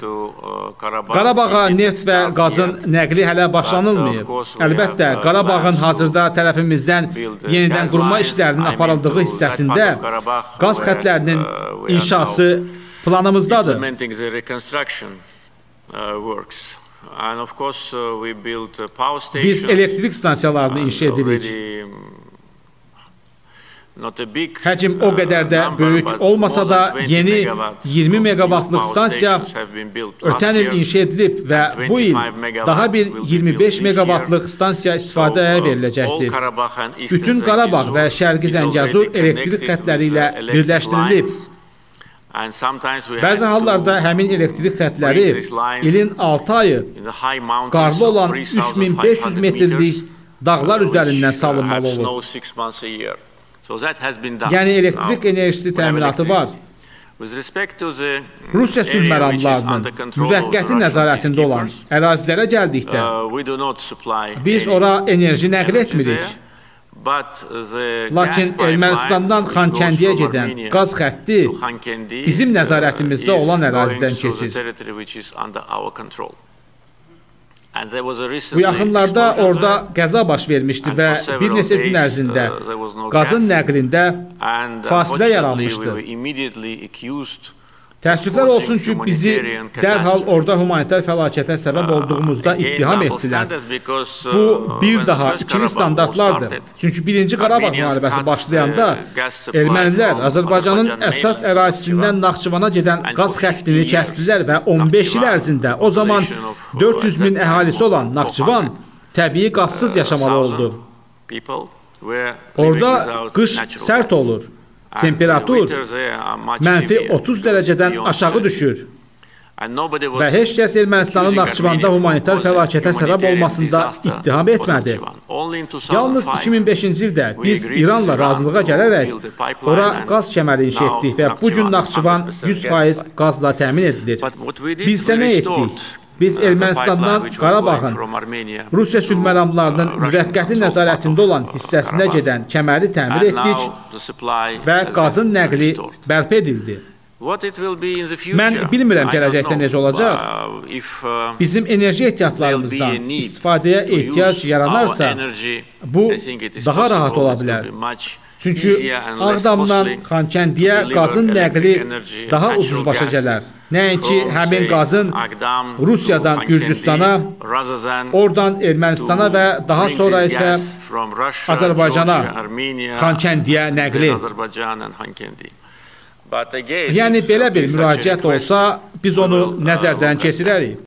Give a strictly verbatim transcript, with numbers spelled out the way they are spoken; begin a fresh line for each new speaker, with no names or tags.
Qarabağa neft və qazın nəqli hələ başlanılmayıb. Əlbəttə, Qarabağın hazırda tərəfimizdən yenidən qurma işlərinin aparıldığı hissəsində qaz xətlərinin inşası planımızdadır. Biz elektrik stansiyalarını inşa edirik. Həcm o qədər də böyük olmasa da yeni iyirmi meqavatlıq stansiya ötən il inşa edilib və bu il daha bir iyirmi beş meqavatlıq stansiya istifadəyə veriləcəkdir. Bütün Qarabağ və Şərqi Zəngəzur elektrik xətləri ilə birləşdirilib. Bəzi hallarda həmin elektrik xətləri ilin altı ayı qarlı olan üç min beş yüz metrlik dağlar üzərindən salınmalı olur. Yəni elektrik enerjisi təminatı var. Rusiya sülh məramlarının müvəqqəti nəzarətində olan ərazilərə gəldikdə biz ora enerji nəql etmirik. Lakin Ermənistandan Xankəndiyə gedən qaz xətti bizim nəzarətimizdə olan ərazidən keçir. Bu yaxınlarda orada qəza baş vermişdi və bir neçə gün ərzində qazın nəqlində fasilə yaranmışdı. Təəssüflər olsun ki, bizi dərhal orada humanitar fəlakətə səbəb olduğumuzda ittiham etdilər. Bu, bir daha ikili standartlardır. Çünki birinci Qarabağ müharibəsi başlayanda ermənilər Azərbaycanın əsas ərazisindən Naxçıvana gedən qaz xəttini kəsdilər və on beş il ərzində o zaman dörd yüz min əhalisi olan Naxçıvan təbii qazsız yaşamalı oldu. Orada qış sərt olur. Temperatur mənfi otuz dərəcədən aşağı düşür və heç kəs Ermənistanın Naxçıvanda humanitar fəlakətə səbəb olmasında ittiham etmədi. Yalnız iki min beşinci ildə biz İranla razılığa gələrək ora qaz kəməri inşa etdik və bu gün Naxçıvan yüz faiz qazla təmin edilir. Biz isə nə etdik? Biz Ermənistandan Qarabağın Rusiya sülh məramlarının müvəqqəti nəzarətində olan hissəsinə gedən kəməri təmir etdik və qazın nəqli bərpa edildi. Mən bilmirəm gələcəkdə necə olacaq. Bizim enerji ehtiyatlarımızdan istifadəyə ehtiyac yaranarsa, bu daha rahat ola bilər. Çünki Ağdamdan Xankəndiyə qazın nəqli daha ucuz başa gələr. Nəinki həmin qazın Rusiyadan Gürcüstana, oradan Ermənistana və daha sonra isə Azərbaycana, Xankəndiyə nəqli. Yəni belə bir müraciət olsa, biz onu nəzərdən keçirərik.